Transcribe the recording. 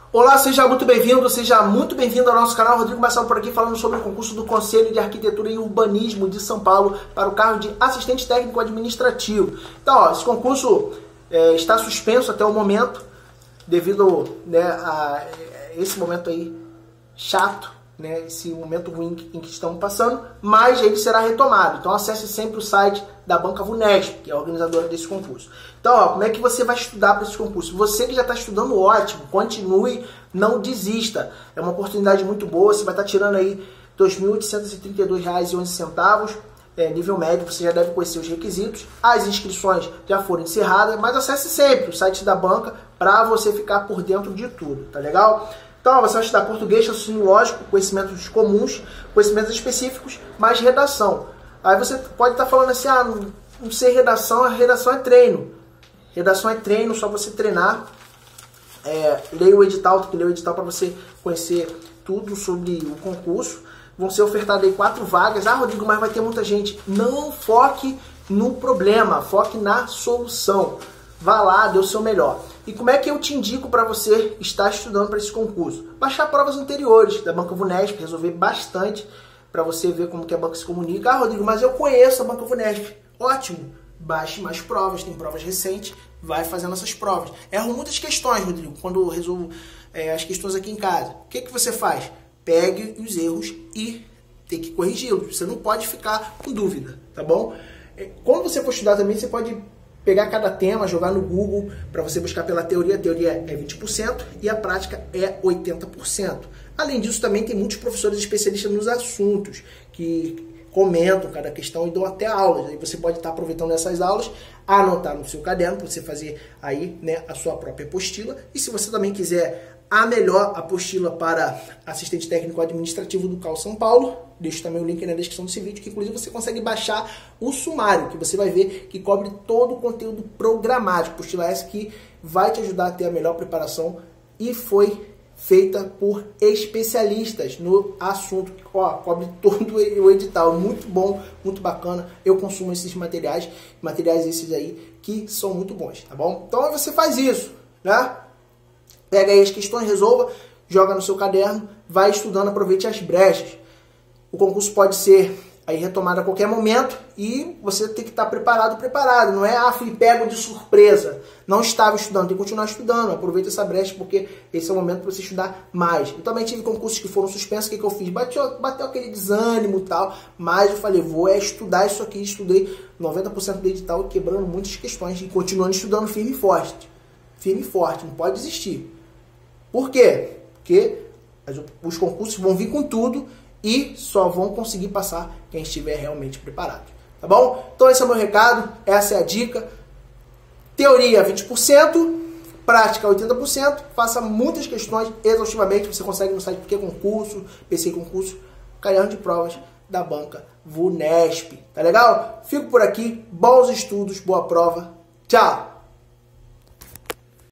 Olá, seja muito bem-vindo ao nosso canal. Rodrigo Marcelo por aqui falando sobre o concurso do Conselho de Arquitetura e Urbanismo de São Paulo para o cargo de assistente técnico administrativo. Então, ó, esse concurso está suspenso até o momento devido a esse momento aí chato, esse momento ruim em que estamos passando, mas ele será retomado. Então acesse sempre o site da Banca VUNESP, que é a organizadora desse concurso. Então, ó, como é que você vai estudar para esse concurso? Você que já está estudando, ótimo, continue, não desista. É uma oportunidade muito boa, você vai estar tirando aí R$ 2.832,11, nível médio, você já deve conhecer os requisitos. As inscrições já foram encerradas, mas acesse sempre o site da banca para você ficar por dentro de tudo, tá legal? Então, você vai estudar português, raciocínio lógico, conhecimentos comuns, conhecimentos específicos, mais redação. Aí você pode estar falando assim, não sei redação, a redação é treino. Redação é treino, só você treinar. Leia o edital, tem que ler o edital para você conhecer tudo sobre o concurso. Vão ser ofertadas aí 4 vagas. Ah, Rodrigo, mas vai ter muita gente. Não foque no problema, foque na solução. Vá lá, dê o seu melhor. E como é que eu te indico para você estar estudando para esse concurso? Baixar provas anteriores da Banca VUNESP, resolver bastante para você ver como que a banca se comunica. Ah, Rodrigo, mas eu conheço a Banca VUNESP. Ótimo, baixe mais provas, tem provas recentes, vai fazendo essas provas. Erro muitas questões, Rodrigo, quando eu resolvo as questões aqui em casa. O que você faz? Pegue os erros e tem que corrigi-los. Você não pode ficar com dúvida, tá bom? Quando você for estudar também, você pode pegar cada tema, jogar no Google para você buscar pela teoria. A teoria é 20% e a prática é 80%. Além disso, também tem muitos professores especialistas nos assuntos que comentam cada questão e dão até aulas. Aí você pode estar aproveitando essas aulas, anotar no seu caderno para você fazer aí, a sua própria apostila. E se você também quiser a melhor apostila para assistente técnico administrativo do CAU São Paulo, deixo também o link na descrição desse vídeo, que inclusive você consegue baixar o sumário, que você vai ver que cobre todo o conteúdo programático. Apostila essa que vai te ajudar a ter a melhor preparação e foi feita por especialistas no assunto. Ó, cobre todo o edital, muito bom, muito bacana. Eu consumo esses materiais esses aí que são muito bons, tá bom? Então você faz isso, né? Pega aí as questões, resolva, joga no seu caderno, vai estudando, aproveite as brechas. O concurso pode ser aí retomado a qualquer momento e você tem que estar preparado. Não é, fui pego de surpresa, não estava estudando, tem que continuar estudando. Aproveita essa brecha porque esse é o momento para você estudar mais. Eu também tive concursos que foram suspensos, o que eu fiz? Bateu aquele desânimo e tal, mas eu falei, vou estudar isso aqui. Estudei 90% do edital, quebrando muitas questões e continuando estudando firme e forte. Firme e forte, não pode desistir. Por quê? Porque os concursos vão vir com tudo e só vão conseguir passar quem estiver realmente preparado. Tá bom? Então esse é o meu recado, essa é a dica. Teoria 20%, prática 80%. Faça muitas questões exaustivamente. Você consegue no site porque concurso, PC Concurso, caderno de provas da Banca VUNESP. Tá legal? Fico por aqui. Bons estudos, boa prova. Tchau!